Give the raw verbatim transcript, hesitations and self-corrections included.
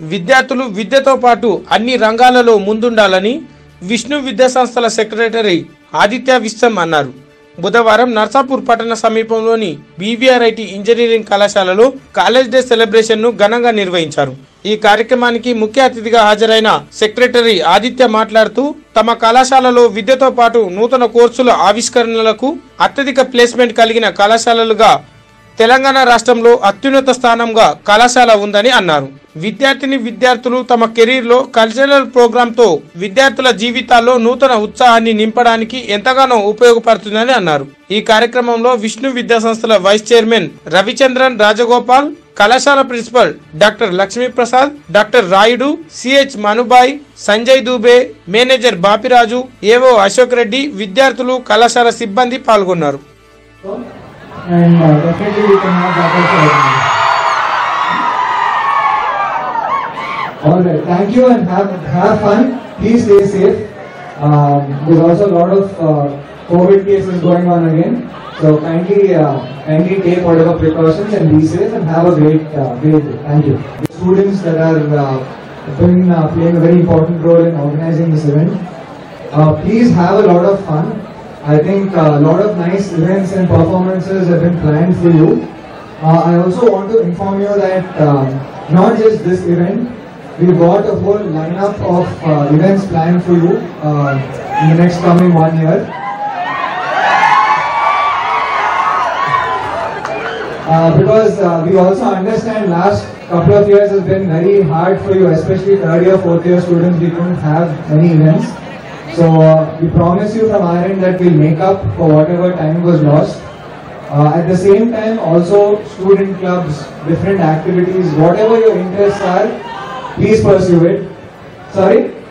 విద్యార్థులు విద్యతో పాటు అన్ని రంగాలలో ముందుండాలని విష్ణు విద్యా సంస్థల సెక్రటరీ ఆదిత్య విశ్వం అన్నారు. బుధవారం నర్సాపూర్ పట్టణ సమీపంలోని బీవీఆర్ఐటీ ఇంజనీరింగ్ కళాశాలలో కాలేజ్ డే సెలబ్రేషన్ ను ఘనంగా నిర్వహించారు. ఈ కార్యక్రమానికి ముఖ్య అతిథిగా హాజరైన సెక్రటరీ ఆదిత్య మాట్లాడుతూ తమ కళాశాలలో విద్యతో పాటు నూతన కోర్సుల ఆవిష్కరణలకు అత్యధిక ప్లేస్మెంట్ కలిగిన కళాశాలలుగా తెలంగాణ రాష్ట్రంలో అత్యున్నత స్థానంగా కళాశాల ఉందని అన్నారు. విద్యార్థిని విద్యార్థులు తమ కెరీర్ లో కల్చరల్ ప్రోగ్రామ్ తో విద్యార్థుల జీవితాల్లో నూతన ఉత్సాహాన్ని నింపడానికి ఎంతగానో ఉపయోగపడుతుందని అన్నారు. ఈ కార్యక్రమంలో విష్ణు విద్యా సంస్థల వైస్ చైర్మన్ రవిచంద్రన్ రాజగోపాల్, కళాశాల principal doctor Lakshmiprasad, doctor Rayudu, CH Manubhai, Sanjay Dubey, manager Bapiraju, AO Ashok Reddy, విద్యార్థులు, కళాశాల సిబ్బంది పాల్గొన్నారు. And uh, definitely we can have that also. Alright, thank you and have have fun. Please stay safe. Um, there's also a lot of uh, COVID cases going on again. So kindly uh, kindly take whatever precautions and be safe and have a great uh, great day. Thank you. The students that are uh, doing uh, playing a very important role in organizing this event. Uh, please have a lot of fun. I think a uh, lot of nice events and performances have been planned for you. Uh, I also want to inform you that uh, not just this event, we've got a whole lineup of uh, events planned for you uh, in the next coming one year. Uh, because uh, we also understand last couple of years has been very hard for you, especially third year, fourth year students. We couldn't have many events. So uh, we promise you from our end that we'll make up for whatever time was lost. Uh, at the same time, also student clubs, different activities, whatever your interests are, please pursue it. Sorry?